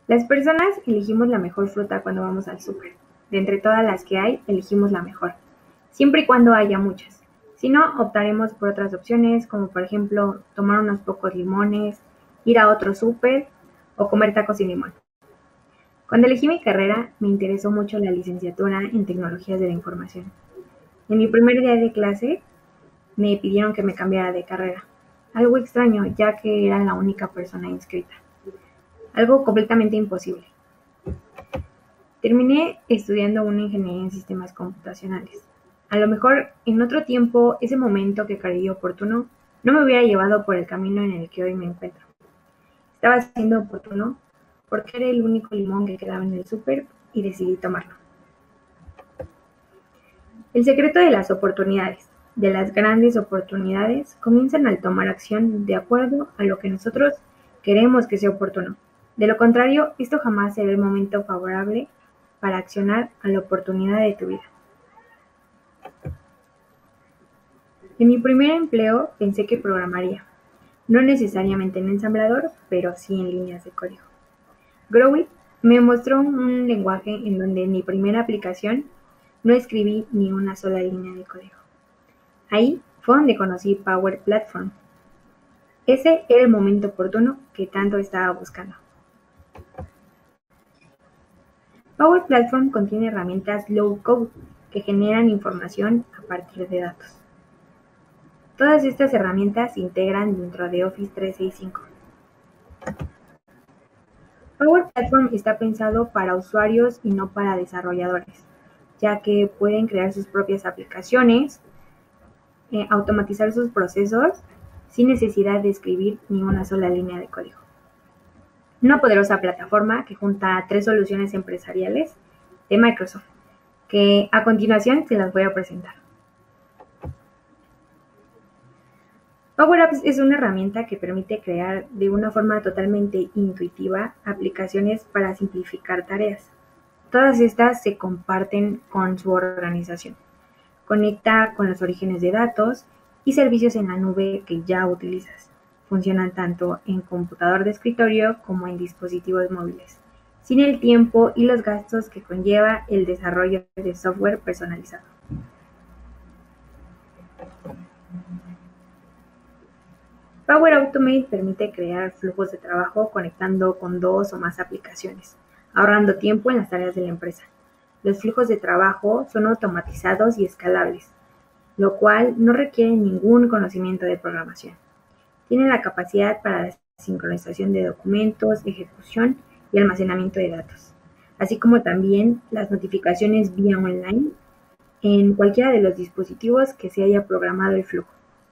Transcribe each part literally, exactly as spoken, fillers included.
Las personas elegimos la mejor fruta cuando vamos al súper. De entre todas las que hay, elegimos la mejor, siempre y cuando haya muchas. Si no, optaremos por otras opciones, como por ejemplo tomar unos pocos limones, ir a otro súper o comer tacos sin limón. Cuando elegí mi carrera, me interesó mucho la licenciatura en tecnologías de la información. En mi primer día de clase, me pidieron que me cambiara de carrera. Algo extraño, ya que era la única persona inscrita. Algo completamente imposible. Terminé estudiando una ingeniería en sistemas computacionales. A lo mejor en otro tiempo ese momento que creí oportuno no me hubiera llevado por el camino en el que hoy me encuentro. Estaba siendo oportuno porque era el único limón que quedaba en el súper y decidí tomarlo. El secreto de las oportunidades, de las grandes oportunidades, comienzan al tomar acción de acuerdo a lo que nosotros queremos que sea oportuno. De lo contrario, esto jamás será el momento favorable para accionar a la oportunidad de tu vida. En mi primer empleo pensé que programaría, no necesariamente en ensamblador, pero sí en líneas de código. Growit me mostró un lenguaje en donde en mi primera aplicación no escribí ni una sola línea de código. Ahí fue donde conocí Power Platform. Ese era el momento oportuno que tanto estaba buscando. Power Platform contiene herramientas low-code que generan información a partir de datos. Todas estas herramientas se integran dentro de Office trescientos sesenta y cinco. Power Platform está pensado para usuarios y no para desarrolladores, ya que pueden crear sus propias aplicaciones, eh, automatizar sus procesos sin necesidad de escribir ni una sola línea de código. Una poderosa plataforma que junta tres soluciones empresariales de Microsoft, que a continuación se las voy a presentar. Power Apps es una herramienta que permite crear de una forma totalmente intuitiva aplicaciones para simplificar tareas. Todas estas se comparten con su organización. Conecta con los orígenes de datos y servicios en la nube que ya utilizas. Funcionan tanto en computador de escritorio como en dispositivos móviles, sin el tiempo y los gastos que conlleva el desarrollo de software personalizado. Power Automate permite crear flujos de trabajo conectando con dos o más aplicaciones, ahorrando tiempo en las tareas de la empresa. Los flujos de trabajo son automatizados y escalables, lo cual no requiere ningún conocimiento de programación. Tiene la capacidad para la sincronización de documentos, ejecución y almacenamiento de datos, así como también las notificaciones vía online en cualquiera de los dispositivos que se haya programado el flujo.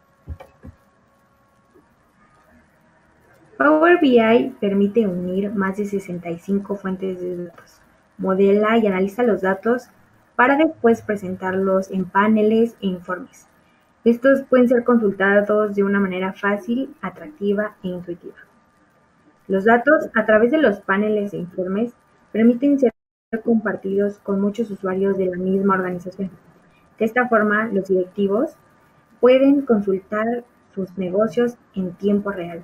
Power B I permite unir más de sesenta y cinco fuentes de datos, modela y analiza los datos para después presentarlos en paneles e informes. Estos pueden ser consultados de una manera fácil, atractiva e intuitiva. Los datos, a través de los paneles e informes, permiten ser compartidos con muchos usuarios de la misma organización. De esta forma, los directivos pueden consultar sus negocios en tiempo real.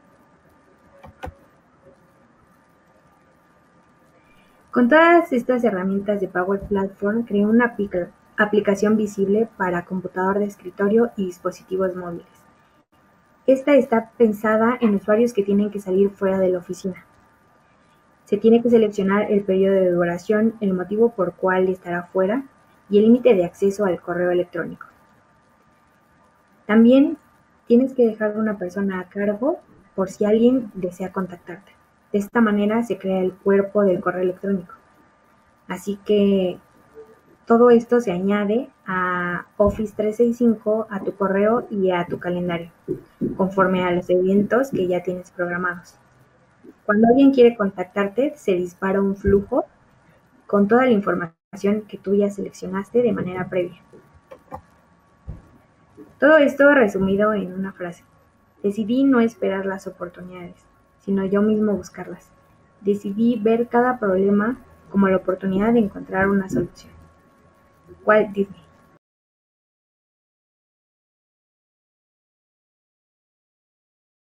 Con todas estas herramientas de Power Platform, creé una aplica- aplicación visible para computador de escritorio y dispositivos móviles. Esta está pensada en usuarios que tienen que salir fuera de la oficina. Se tiene que seleccionar el periodo de duración, el motivo por cual estará fuera y el límite de acceso al correo electrónico. También tienes que dejar una persona a cargo por si alguien desea contactarte. De esta manera se crea el cuerpo del correo electrónico. Así que todo esto se añade a Office trescientos sesenta y cinco, a tu correo y a tu calendario, conforme a los eventos que ya tienes programados. Cuando alguien quiere contactarte, se dispara un flujo con toda la información que tú ya seleccionaste de manera previa. Todo esto resumido en una frase. Decidí no esperar las oportunidades, sino yo mismo buscarlas. Decidí ver cada problema como la oportunidad de encontrar una solución. Walt Disney.